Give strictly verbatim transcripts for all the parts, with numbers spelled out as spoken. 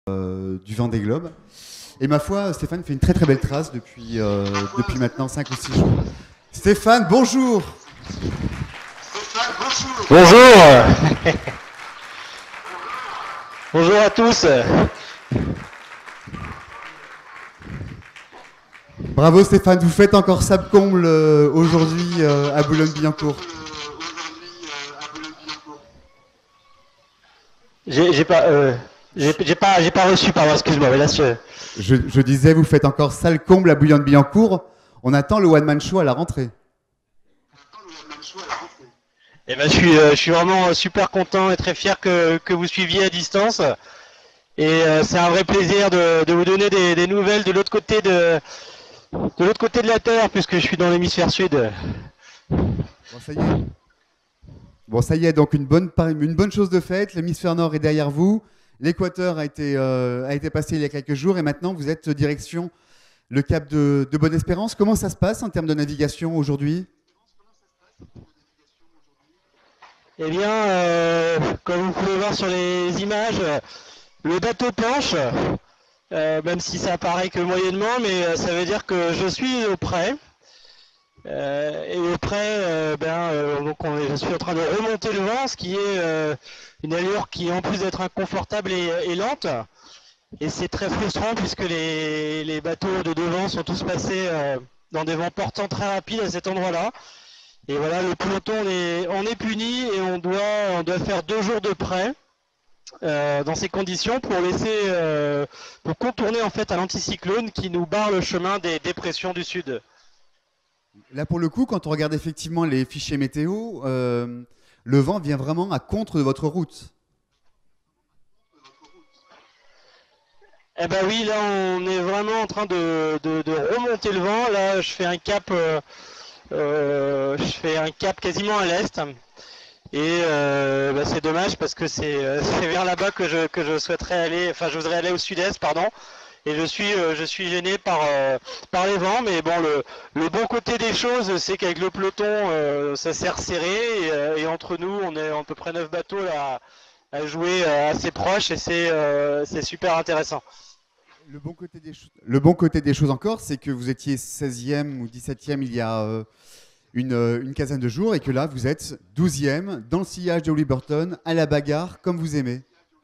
euh, du Vendée Globe. Et ma foi, Stéphane fait une très très belle trace depuis, euh, depuis maintenant cinq ou six jours. Stéphane, bonjour. Stéphane, bonjour. Bonjour. Bonjour à tous. Bravo Stéphane, vous faites encore sable comble euh, aujourd'hui euh, à Boulogne-Billancourt. J'ai j'ai pas, euh, j'ai j'ai pas, j'ai pas reçu, pardon, excuse-moi, mais là je... Je, je disais, vous faites encore sale comble à Boulogne-Billancourt. On attend le one-man show à la rentrée. Eh ben, je suis, euh, je suis vraiment super content et très fier que, que vous suiviez à distance. Et euh, c'est un vrai plaisir de, de vous donner des, des nouvelles de l'autre côté de, de l'autre côté de la Terre, puisque je suis dans l'hémisphère sud. Bon, ça y est. Bon, ça y est, donc une bonne, une bonne chose de faite. L'hémisphère nord est derrière vous. L'équateur a été, euh, a été passé il y a quelques jours et maintenant vous êtes direction le cap de, de Bonne-Espérance. Comment ça se passe en termes de navigation aujourd'hui ? Eh bien, euh, comme vous pouvez voir sur les images, le bateau penche, euh, même si ça apparaît que moyennement, mais euh, ça veut dire que je suis au près. Euh, et au près, euh, ben, euh, donc on est, je suis en train de remonter le vent, ce qui est euh, une allure qui, en plus d'être inconfortable, est, est lente. Et c'est très frustrant puisque les, les bateaux de devant sont tous passés euh, dans des vents portants très rapides à cet endroit-là. Et voilà, le peloton, on est, on est puni et on doit, on doit faire deux jours de près euh, dans ces conditions pour laisser, euh, pour contourner en fait un anticyclone qui nous barre le chemin des dépressions du sud. Là, pour le coup, quand on regarde effectivement les fichiers météo, euh, le vent vient vraiment à contre de votre route. Eh ben oui, là on est vraiment en train de, de, de remonter le vent. Là, je fais un cap, euh, euh, je fais un cap quasiment à l'est. Et euh, bah c'est dommage parce que c'est euh, vers là-bas que je, que je souhaiterais aller, enfin je voudrais aller au sud-est, pardon. Et je suis, euh, je suis gêné par, euh, par les vents, mais bon, le, le bon côté des choses, c'est qu'avec le peloton, euh, ça s'est resserré, et, euh, et entre nous, on est à peu près neuf bateaux là, à jouer euh, assez proches, et c'est euh, c'est super intéressant. Le bon côté des, cho- le bon côté des choses encore, c'est que vous étiez seizième ou dix-septième il y a euh, une, euh, une quinzaine de jours et que là, vous êtes douzième dans le sillage de Liberton, à la bagarre, comme vous aimez.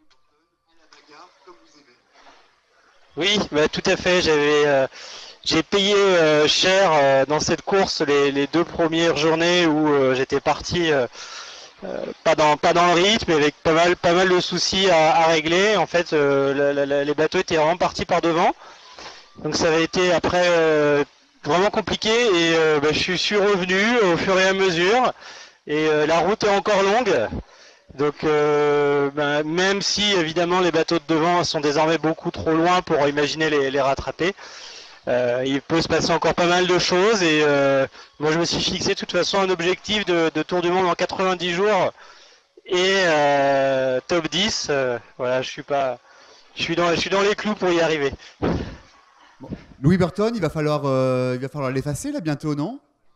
Oui, bah, tout à fait. J'avais, euh, j'ai payé euh, cher euh, dans cette course les, les deux premières journées où euh, j'étais parti euh, euh, pas dans pas dans le rythme, mais avec pas mal pas mal de soucis à, à régler. En fait, euh, la, la, la, les bateaux étaient vraiment partis par devant, donc ça avait été après euh, vraiment compliqué. Et euh, bah, je suis revenu au fur et à mesure. Et euh, la route est encore longue. Donc euh, ben, même si évidemment les bateaux de devant sont désormais beaucoup trop loin pour imaginer les, les rattraper, euh, il peut se passer encore pas mal de choses et euh, moi je me suis fixé de toute façon un objectif de, de Tour du Monde en quatre-vingt-dix jours et euh, top dix, euh, voilà, je suis pas, je suis dans, je suis dans les clous pour y arriver. Bon. Louis Burton, il va falloir, euh, il va falloir l'effacer là bientôt, non ?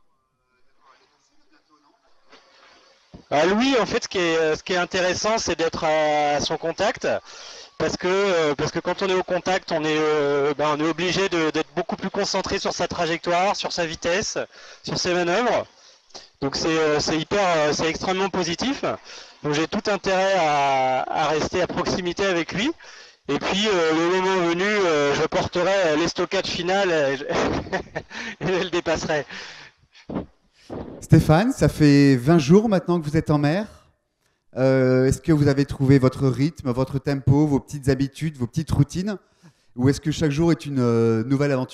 Ah, Louis, en fait, ce qui est, ce qui est intéressant, c'est d'être à son contact. Parce que, euh, parce que quand on est au contact, on est, euh, ben, on est obligé d'être beaucoup plus concentré sur sa trajectoire, sur sa vitesse, sur ses manœuvres. Donc c'est euh, hyper, euh, c'est extrêmement positif. Donc j'ai tout intérêt à, à rester à proximité avec lui. Et puis euh, le moment venu, euh, je porterai l'estocade finale et je, et je le dépasserai. Stéphane, ça fait vingt jours maintenant que vous êtes en mer. Euh, est-ce que vous avez trouvé votre rythme, votre tempo, vos petites habitudes, vos petites routines ? Ou est-ce que chaque jour est une euh, nouvelle aventure ?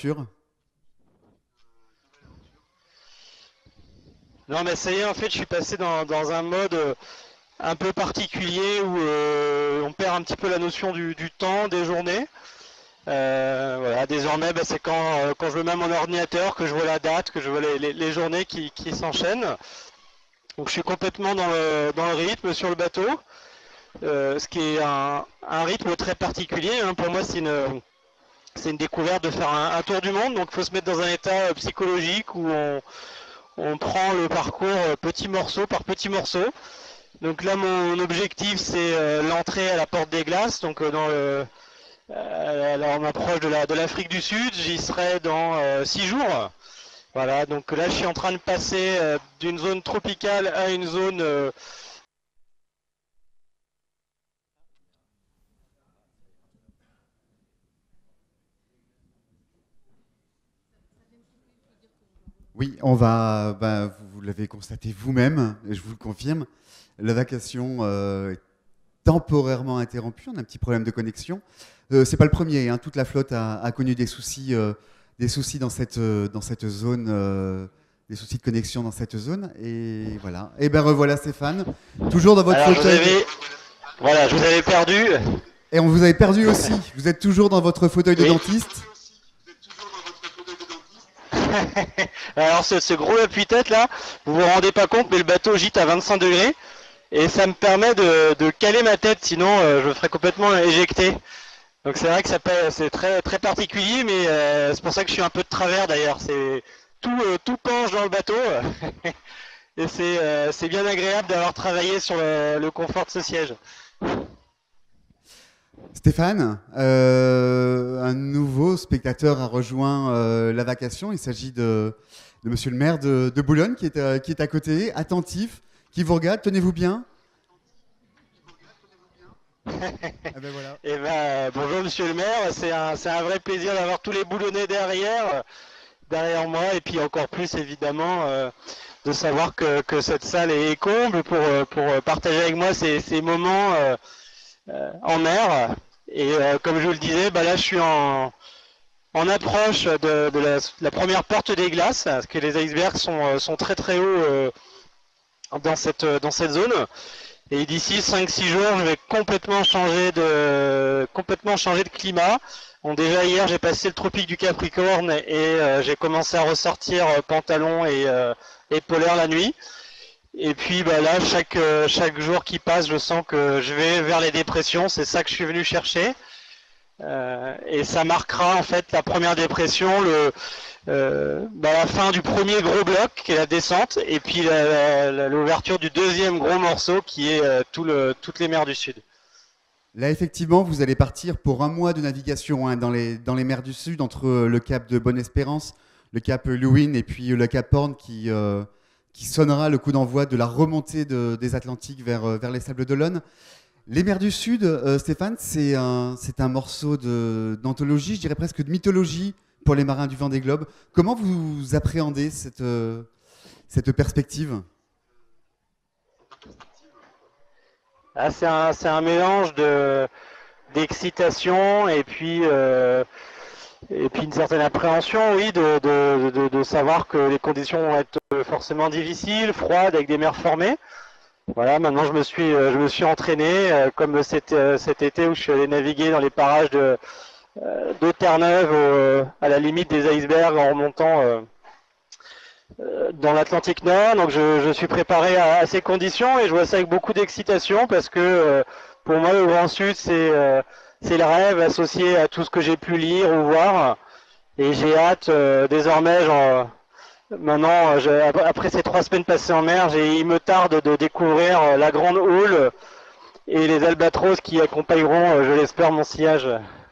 Non mais ça y est, en fait, je suis passé dans, dans un mode euh, un peu particulier où euh, on perd un petit peu la notion du, du temps, des journées. Euh, voilà, désormais, bah, c'est quand, euh, quand je mets mon ordinateur que je vois la date, que je vois les, les, les journées qui, qui s'enchaînent. Donc je suis complètement dans le, dans le rythme sur le bateau, euh, ce qui est un, un rythme très particulier. Hein. Pour moi, c'est une, c'est une découverte de faire un, un tour du monde. Donc il faut se mettre dans un état psychologique où on, on prend le parcours petit morceau par petit morceau. Donc là, mon objectif, c'est euh, l'entrée à la porte des glaces, donc euh, dans le euh, là on approche de la de l'Afrique du Sud, j'y serai dans euh, six jours. Voilà, donc là je suis en train de passer euh, d'une zone tropicale à une zone euh, Oui, on va, bah, vous, vous l'avez constaté vous-même, et je vous le confirme, la vacation euh, est temporairement interrompue, on a un petit problème de connexion. Euh, c'est pas le premier, hein, toute la flotte a, a connu des soucis, euh, des soucis dans cette, euh, dans cette zone, euh, des soucis de connexion dans cette zone, et voilà. Et ben revoilà Stéphane, toujours dans votre alors je vous fauteuil. avais voilà, je vous avais perdu. Et on vous avait perdu aussi, vous êtes toujours dans votre fauteuil de Oui. dentiste. Alors ce, ce gros appuie-tête là, vous vous rendez pas compte, mais le bateau gîte à vingt-cinq degrés et ça me permet de, de caler ma tête, sinon euh, je me ferais complètement éjecter. Donc c'est vrai que ça peut- c'est très très particulier, mais euh, c'est pour ça que je suis un peu de travers d'ailleurs. C'est tout euh, tout penche dans le bateau et c'est euh, c'est bien agréable d'avoir travaillé sur le, le confort de ce siège. Stéphane, euh, un nouveau spectateur a rejoint euh, la vacation. Il s'agit de, de Monsieur le maire de, de Boulogne qui est, à, qui est à côté, attentif, qui vous regarde. Tenez-vous bien. Ah ben voilà. Et ben bonjour Monsieur le maire, c'est un c'est un vrai plaisir d'avoir tous les Boulonnais derrière. derrière moi et puis encore plus évidemment euh, de savoir que, que cette salle est comble pour, euh, pour partager avec moi ces, ces moments euh, euh, en mer. Et euh, comme je vous le disais, bah là je suis en, en approche de, de la, la première porte des glaces, parce que les icebergs sont, euh, sont très très hauts euh, dans, cette, dans cette zone. Et d'ici cinq six jours, je vais complètement changer de, complètement changer de climat. Bon, déjà hier, j'ai passé le tropique du Capricorne et euh, j'ai commencé à ressortir euh, pantalon et, euh, et polaire la nuit. Et puis bah, là, chaque, euh, chaque jour qui passe, je sens que je vais vers les dépressions. C'est ça que je suis venu chercher. Euh, et ça marquera en fait la première dépression, le, euh, bah, la fin du premier gros bloc qui est la descente, et puis l'ouverture du deuxième gros morceau qui est euh, tout le, toutes les mers du Sud. Là, effectivement, vous allez partir pour un mois de navigation hein, dans, les, dans les mers du Sud, entre euh, le cap de Bonne-Espérance, le cap Lewin et puis euh, le cap Horn qui, euh, qui sonnera le coup d'envoi de la remontée de, des Atlantiques vers, euh, vers les Sables d'Olonne. Les mers du Sud, euh, Stéphane, c'est un, c'est un morceau de- d'anthologie, je dirais presque de mythologie pour les marins du Vendée Globe. Comment vous appréhendez cette, euh, cette perspective? Ah, c'est un, c'est un mélange de d'excitation et puis euh, et puis une certaine appréhension, oui, de, de, de, de savoir que les conditions vont être forcément difficiles, froides, avec des mers formées. Voilà, maintenant je me suis, euh, je me suis entraîné, euh, comme cet, euh, cet été où je suis allé naviguer dans les parages de, euh, de Terre-Neuve, euh, à la limite des icebergs, en remontant euh, euh, dans l'Atlantique Nord. Donc je, je suis préparé à, à ces conditions et je vois ça avec beaucoup d'excitation parce que euh, pour moi le Grand Sud c'est euh, c'est le rêve associé à tout ce que j'ai pu lire ou voir. Et j'ai hâte, euh, désormais, j'en- maintenant, euh, je- ap- après ces trois semaines passées en mer, j'ai- il me tarde de découvrir euh, la grande houle et les albatros qui accompagneront, euh, je l'espère, mon sillage.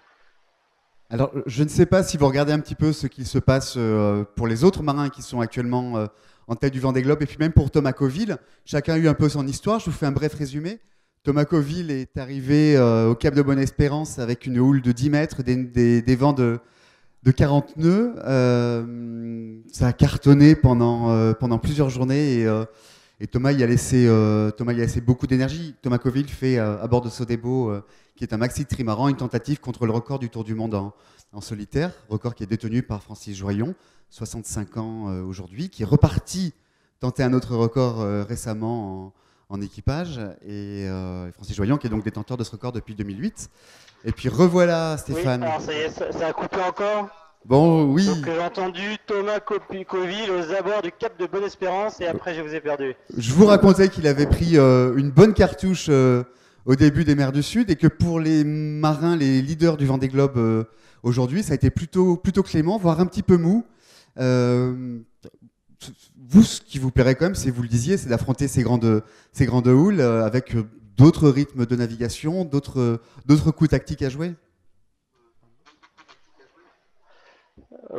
Alors, je ne sais pas si vous regardez un petit peu ce qui se passe euh, pour les autres marins qui sont actuellement euh, en tête du Vendée Globe, et puis même pour Thomas Coville. Chacun a eu un peu son histoire. Je vous fais un bref résumé. Thomas Coville est arrivé euh, au Cap de Bonne-Espérance avec une houle de dix mètres, des, des- des vents de, de quarante nœuds. Euh, ça a cartonné pendant, euh, pendant plusieurs journées et, euh, et Thomas, y a laissé, euh, Thomas y a laissé beaucoup d'énergie. Thomas Coville fait euh, à bord de Sodebo, euh, qui est un maxi trimaran, une tentative contre le record du Tour du Monde en, en solitaire, record qui est détenu par Francis Joyon, soixante-cinq ans euh, aujourd'hui, qui est reparti tenter un autre record euh, récemment en, en équipage. Et euh, Francis Joyon, qui est donc détenteur de ce record depuis deux mille huit. Et puis revoilà Oui, Stéphane. alors ça y est, ça, ça a coupé encore. Bon, oui. Donc euh, j'ai entendu Thomas Copi- Coville aux abords du Cap de Bonne-Espérance et après je vous ai perdu. Je vous racontais qu'il avait pris euh, une bonne cartouche euh, au début des mers du Sud et que pour les marins, les leaders du Vendée Globe euh, aujourd'hui, ça a été plutôt, plutôt clément, voire un petit peu mou. Euh, vous, ce qui vous plairait quand même, c'est, vous le disiez, c'est d'affronter ces grandes, ces grandes houles euh, avec euh, d'autres rythmes de navigation, d'autres, d'autres coups tactiques à jouer.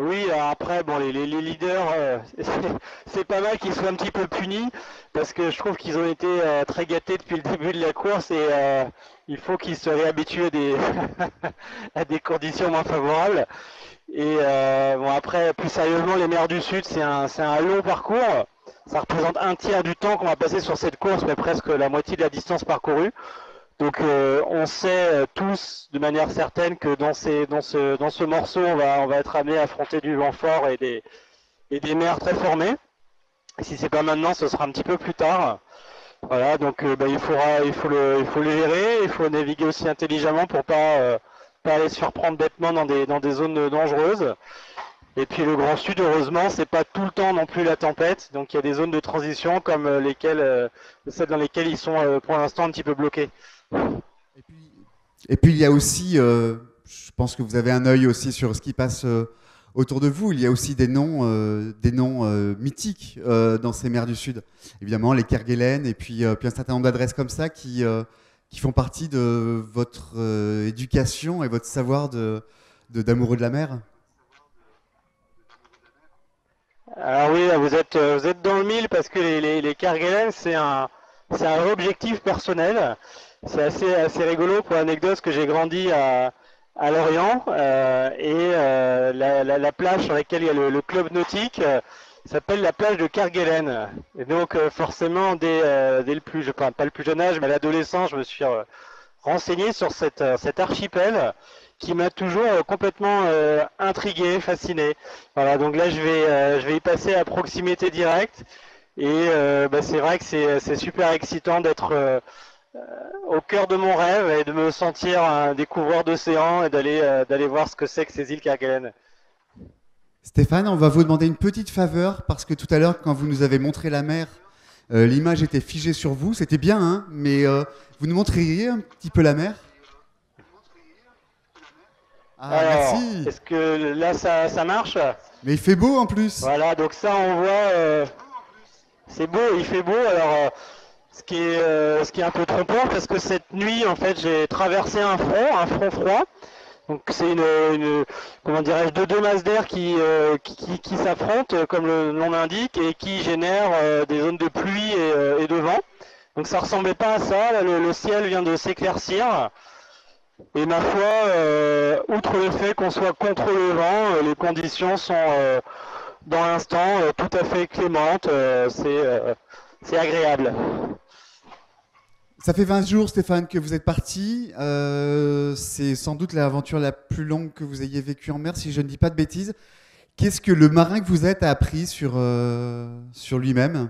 Oui, alors après, bon, les, les- les leaders, euh, c'est pas mal qu'ils soient un petit peu punis, parce que je trouve qu'ils ont été euh, très gâtés depuis le début de la course et euh, il faut qu'ils se réhabituent à des, à des conditions moins favorables. Et euh, bon, après, plus sérieusement, les mers du Sud, c'est un, c'est un long parcours. Ça représente un tiers du temps qu'on va passer sur cette course, mais presque la moitié de la distance parcourue. Donc euh, on sait euh, tous de manière certaine que dans, ces, dans, ce, dans ce morceau, on va, on va être amené à affronter du vent fort et des, et des mers très formées. Et si c'est pas maintenant, ce sera un petit peu plus tard. Voilà, donc euh, bah, il, faudra, il, faut le, il faut le gérer, il faut naviguer aussi intelligemment pour pas, euh, pas aller se faire prendre bêtement dans des, dans des zones dangereuses. Et puis le Grand Sud, heureusement, c'est pas tout le temps non plus la tempête. Donc il y a des zones de transition comme euh, lesquelles, euh, celles dans lesquelles ils sont euh, pour l'instant un petit peu bloqués. Et puis, et puis il y a aussi, euh, je pense que vous avez un œil aussi sur ce qui passe euh, autour de vous. Il y a aussi des noms, euh, des noms euh, mythiques euh, dans ces mers du Sud. Évidemment, les Kerguelen et puis, euh, puis un certain nombre d'adresses comme ça qui, euh, qui font partie de votre euh, éducation et votre savoir de, de- d'amoureux de la mer. Alors oui, vous êtes, euh, vous êtes dans le mille parce que les, les, les Kerguelen, c'est un, c'est un objectif personnel. C'est assez, assez rigolo pour l'anecdote que j'ai grandi à, à Lorient euh, et euh, la, la, la plage sur laquelle il y a le, le club nautique euh, s'appelle la plage de Kerguelen. Et donc euh, forcément, dès, euh, dès le plus, je, pas, pas le plus jeune âge, mais à l'adolescence, je me suis euh, renseigné sur cette, euh, cet archipel qui m'a toujours euh, complètement euh, intrigué, fasciné. Voilà, donc là je vais, euh, je vais y passer à proximité directe et euh, bah, c'est vrai que c'est c'est super excitant d'être euh, au cœur de mon rêve et de me sentir un découvreur d'océan et d'aller euh, d'aller voir ce que c'est que ces îles Kerguelen. Stéphane, on va vous demander une petite faveur parce que tout à l'heure, quand vous nous avez montré la mer, euh, l'image était figée sur vous. C'était bien, hein, mais euh, vous nous montreriez un petit peu la mer? Ah, Alors, merci. est-ce que là ça, ça marche? Mais il fait beau en plus. Voilà, donc ça on voit, euh, c'est beau, il fait beau. Alors, euh, ce qui est, euh, ce qui est un peu trompeur parce que cette nuit en fait j'ai traversé un front, un front froid. Donc c'est une, une- comment dirais-je, deux, deux masses d'air qui, euh, qui, qui- qui s'affrontent, euh, comme le nom l'indique, et qui génèrent euh, des zones de pluie et, euh, et de vent. Donc ça ressemblait pas à ça. Là, le, le ciel vient de s'éclaircir. Et ma foi, euh, outre le fait qu'on soit contre le vent, euh, les conditions sont euh, dans l'instant euh, tout à fait clémentes. Euh, c'est euh, c'est agréable. Ça fait vingt jours, Stéphane, que vous êtes parti. Euh, c'est sans doute l'aventure la plus longue que vous ayez vécue en mer, si je ne dis pas de bêtises. Qu'est-ce que le marin que vous êtes a appris sur, euh, sur lui-même?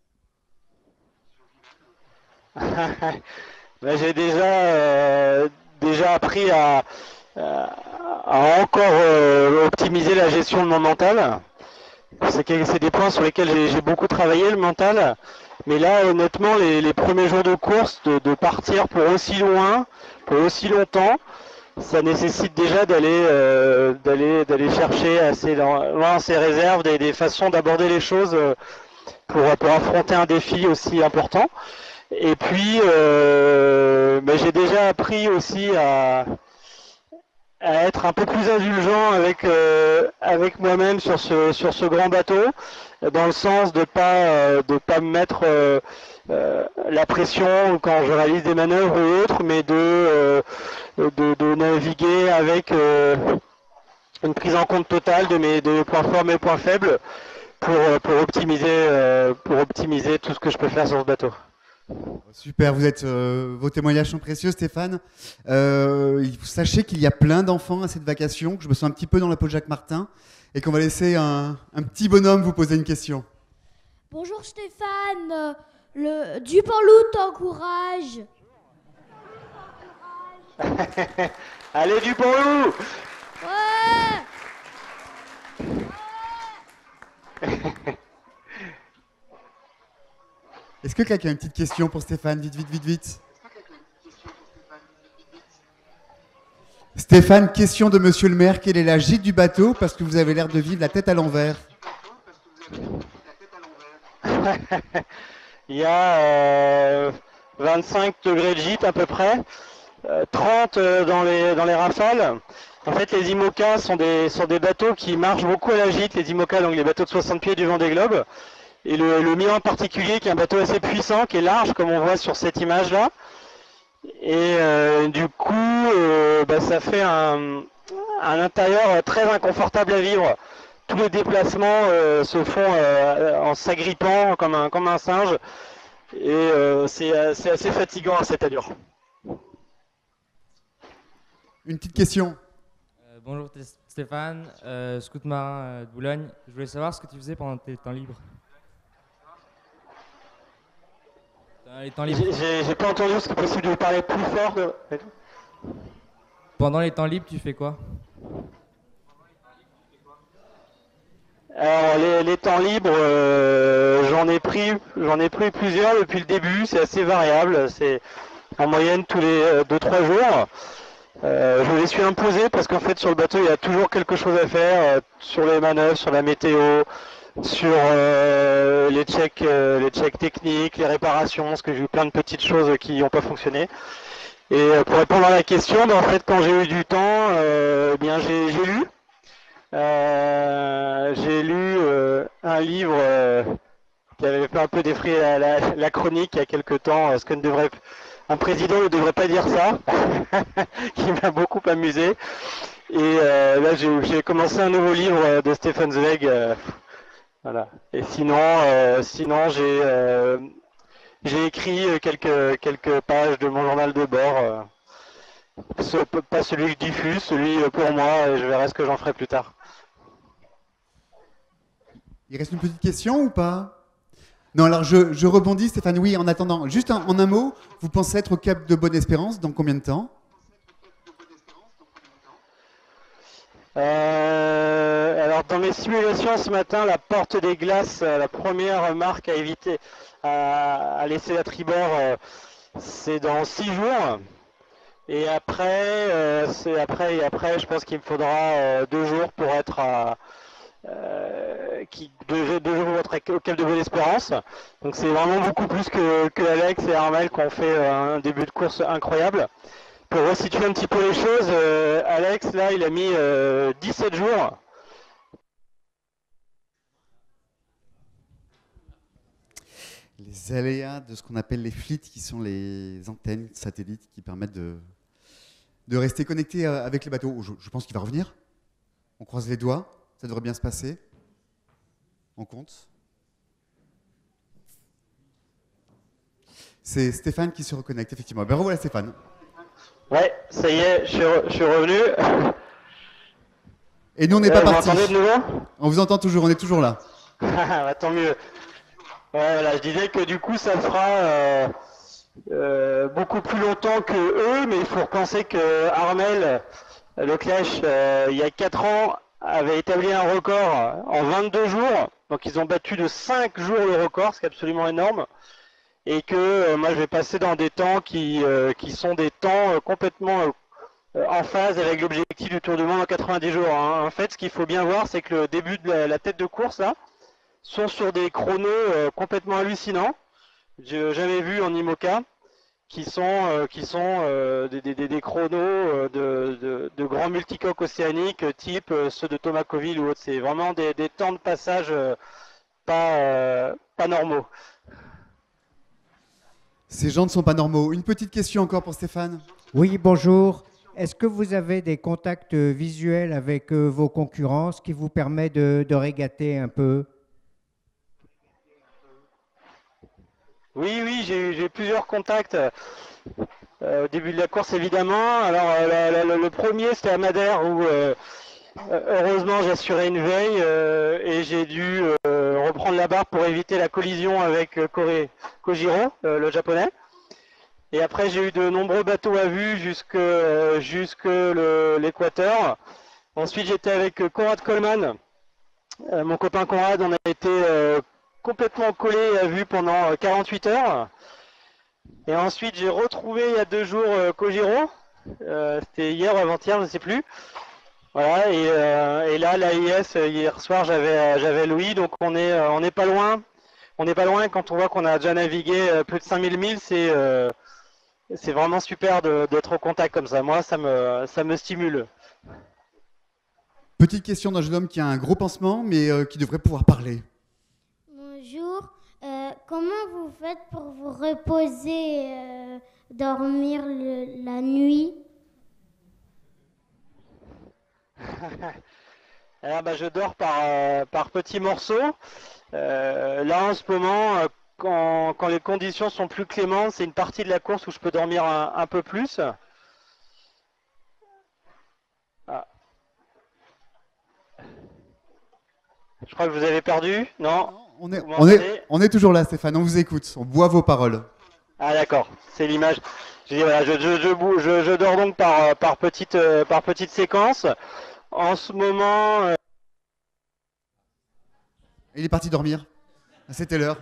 Ben, j'ai déjà, euh, déjà appris à, à encore euh, optimiser la gestion de mon mental. C'est que- c'est des points sur lesquels j'ai j'ai beaucoup travaillé, le mental. Mais là, honnêtement, les, les premiers jours de course, de, de partir pour aussi loin, pour aussi longtemps, ça nécessite déjà d'aller euh, d'aller d'aller chercher assez dans, loin ses réserves, des, des façons d'aborder les choses euh, pour, pour affronter un défi aussi important. Et puis, euh, ben, j'ai déjà appris aussi à, à être un peu plus indulgent avec, euh, avec moi-même sur ce, sur ce grand bateau, dans le sens de pas, euh, de pas me mettre euh, euh, la pression quand je réalise des manœuvres ou autres, mais de, euh, de, de naviguer avec euh, une prise en compte totale de mes, de mes points forts et mes points faibles pour, pour, optimiser, euh, pour optimiser tout ce que je peux faire sur ce bateau. Super, vous êtes, euh, vos témoignages sont précieux, Stéphane. Euh, il- sachez qu'il y a plein d'enfants à cette vacation, que je me sens un petit peu dans la peau de Jacques Martin, et qu'on va laisser un, un petit bonhomme vous poser une question. Bonjour Stéphane, euh, le Dupanloup t'encourage. Allez du bon loup. Ouais. Est-ce que quelqu'un a une petite question pour Stéphane? Vite, vite, vite, vite. Stéphane, question de monsieur le maire. Quelle est la gîte du bateau? Parce que vous avez l'air de vivre la tête à l'envers. Il y a euh, vingt-cinq degrés de gîte à peu près, euh, trente euh, dans les, dans les rafales. En fait, les IMOCA sont des, sont des bateaux qui marchent beaucoup à la gîte. Les IMOCA, donc les bateaux de soixante pieds du Vendée Globe. Et le, le mien en particulier, qui est un bateau assez puissant, qui est large, comme on voit sur cette image-là. Et euh, du coup, euh, bah, ça fait un, un intérieur très inconfortable à vivre. Tous les déplacements euh, se font euh, en s'agrippant comme un, comme un singe. Et euh, c'est assez fatigant à cette allure. Une petite question. Euh, bonjour Stéphane, euh, scout marin euh, de Boulogne. Je voulais savoir ce que tu faisais pendant tes temps libres. Dans les temps libres. J'ai pas entendu, est-ce que c'est possible de parler plus fort de... Pendant les temps libres, tu fais quoi? Alors, les, les temps libres, euh, j'en ai pris, j'en ai pris plusieurs depuis le début. C'est assez variable. C'est en moyenne tous les deux trois jours. Euh, je me les suis imposés parce qu'en fait sur le bateau il y a toujours quelque chose à faire euh, sur les manœuvres, sur la météo, sur euh, les checks, euh, les checks techniques, les réparations, parce que j'ai eu plein de petites choses qui n'ont pas fonctionné. Et euh, pour répondre à la question, ben, en fait quand j'ai eu du temps, euh, eh bien j'ai lu. Euh, j'ai lu euh, un livre euh, qui avait fait un peu défrayer la, la, la chronique il y a quelques temps, euh, ce que ne devrait, un président ne devrait pas dire ça, qui m'a beaucoup amusé. Et euh, là j'ai commencé un nouveau livre de Stefan Zweig. Euh, voilà. Et sinon, euh, sinon j'ai euh, j'ai écrit quelques, quelques pages de mon journal de bord. Euh, ce, pas celui que je diffuse, celui pour moi, et je verrai ce que j'en ferai plus tard. Il reste une petite question ou pas? Non, alors je, je rebondis, Stéphane. Oui, en attendant, juste en, en un mot, vous pensez être au Cap de Bonne-Espérance dans combien de temps? euh, Alors, dans mes simulations ce matin, la porte des glaces, la première marque à éviter, à, à laisser à tribord, euh, c'est dans six jours. Et après, euh, c'est après et après, je pense qu'il me faudra euh, deux jours pour être à Euh, qui deux, deux jours pour être au Cap de Bonne-Espérance. Donc c'est vraiment beaucoup plus que, que Alex et Armel qui ont fait euh, un début de course incroyable. Pour resituer un petit peu les choses, euh, Alex là il a mis euh, dix-sept jours. Les aléas de ce qu'on appelle les flits, qui sont les antennes satellites qui permettent de, de rester connecté avec les bateaux. Je, je pense qu'il va revenir. On croise les doigts. Ça devrait bien se passer. On compte. C'est Stéphane qui se reconnecte, effectivement. Ben revoilà Stéphane. Ouais, ça y est, je suis, re je suis revenu. Et nous, on n'est euh, pas partis. Vous m'entendez de nouveau? On vous entend toujours, on est toujours là. Bah, tant mieux. Ouais, voilà, je disais que du coup, ça fera euh, euh, beaucoup plus longtemps que eux, mais il faut repenser que Armel, le Clash, euh, il y a quatre ans, avait établi un record en vingt-deux jours, donc ils ont battu de cinq jours le record, ce qui est absolument énorme, et que euh, moi je vais passer dans des temps qui, euh, qui sont des temps euh, complètement euh, en phase avec l'objectif du Tour du Monde en quatre-vingt-dix jours. Hein. En fait, ce qu'il faut bien voir, c'est que le début de la, la tête de course là, sont sur des chronos euh, complètement hallucinants, j'ai jamais vu en IMOCA, qui sont, euh, qui sont euh, des, des, des chronos euh, de, de, de grands multicoques océaniques type euh, ceux de Thomas Coville ou autres. C'est vraiment des, des temps de passage euh, pas, euh, pas normaux. Ces gens ne sont pas normaux. Une petite question encore pour Stéphane. Oui, bonjour. Est-ce que vous avez des contacts visuels avec euh, vos concurrents, ce qui vous permet de, de régater un peu? Oui, oui, j'ai plusieurs contacts euh, au début de la course, évidemment. Alors, euh, la, la, le premier, c'était à Madère, où euh, heureusement, j'assurais une veille euh, et j'ai dû euh, reprendre la barre pour éviter la collision avec euh, Kojiro, euh, le japonais. Et après, j'ai eu de nombreux bateaux à vue jusque, euh, jusque l'équateur. Ensuite, j'étais avec Conrad Coleman. Euh, mon copain Conrad, on a été... Euh, complètement collé à vue pendant quarante-huit heures. Et ensuite, j'ai retrouvé il y a deux jours euh, Kojiro. Euh, C'était hier ou avant-hier, je ne sais plus. Voilà, et, euh, et là, l'A I S, hier soir, j'avais j'avais Louis, donc on est, on n'est pas loin. On n'est pas loin quand on voit qu'on a déjà navigué plus de cinq mille milles, c'est euh, c'est vraiment super d'être au contact comme ça. Moi, ça me, ça me stimule. Petite question d'un jeune homme qui a un gros pansement, mais euh, qui devrait pouvoir parler. Bonjour. Euh, comment vous faites pour vous reposer, euh, dormir le- la nuit? Alors bah, je dors par, euh, par petits morceaux. Euh, là en ce moment, euh, quand, quand les conditions sont plus clémentes, c'est une partie de la course où je peux dormir un, un peu plus. Ah. Je crois que vous avez perdu, non? On est, Vous on, est, m'entendez? on est toujours là, Stéphane, on vous écoute, on boit vos paroles. Ah d'accord, c'est l'image. Je, dis, voilà, je, je, je, bou- je- je dors donc par, par, petite, euh, par petite séquence. En ce moment, euh, Il est parti dormir. C'était l'heure.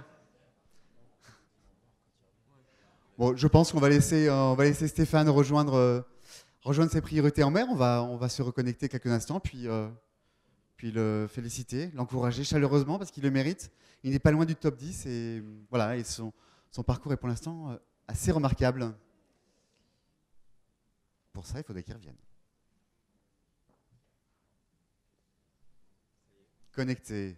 Bon, je pense qu'on va laisser, euh, on va laisser Stéphane rejoindre, euh, rejoindre ses priorités en mer. On va, on va se reconnecter quelques instants, puis, euh, puis le féliciter, l'encourager chaleureusement parce qu'il le mérite. Il n'est pas loin du top dix et, voilà, et son, son parcours est pour l'instant euh, assez remarquable. Pour ça, il faudrait qu'il revienne. Connecté.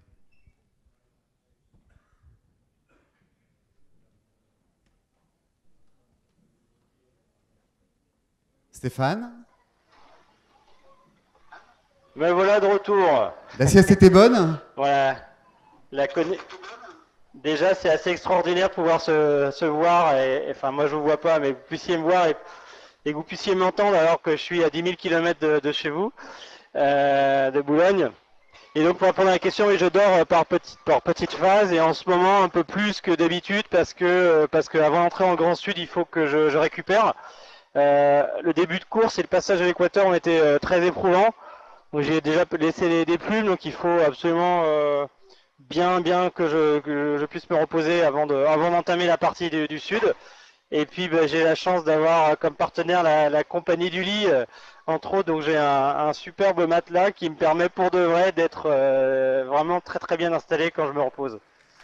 Stéphane, me voilà de retour. la sieste était bonne? Voilà. La conne- Déjà, c'est assez extraordinaire de pouvoir se, se voir. Et, et, enfin, moi, je vous vois pas, mais vous puissiez me voir et, et que vous puissiez m'entendre alors que je suis à dix mille kilomètres de, de chez vous, euh, de Boulogne. Et donc, pour répondre à la question, oui, je dors par petite, par petite phase et en ce moment un peu plus que d'habitude parce que, parce qu'avant d'entrer en Grand Sud, il faut que je, je récupère. Euh, le début de course et le passage à l'équateur ont été euh, très éprouvants. Donc, j'ai déjà laissé les, des plumes, donc il faut absolument euh, bien, bien que je, que je puisse me reposer avant de, avant d'entamer la partie du, du sud. Et puis ben, j'ai la chance d'avoir euh, comme partenaire la, la compagnie du lit, euh, entre autres. Donc j'ai un, un superbe matelas qui me permet pour de vrai d'être euh, vraiment très très bien installé quand je me repose.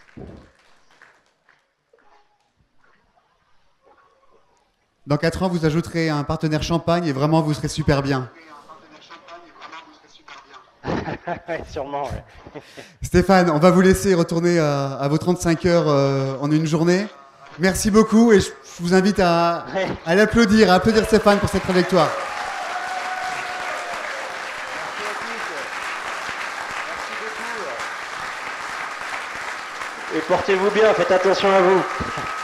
Dans quatre ans, vous ajouterez un partenaire champagne et vraiment, vous serez super bien. Ouais, sûrement, ouais. Stéphane, on va vous laisser retourner à, à vos trente-cinq heures euh, en une journée. Merci beaucoup et je, je vous invite à, Ouais. à l'applaudir, à applaudir Stéphane pour cette trajectoire. Et portez-vous bien, faites attention à vous.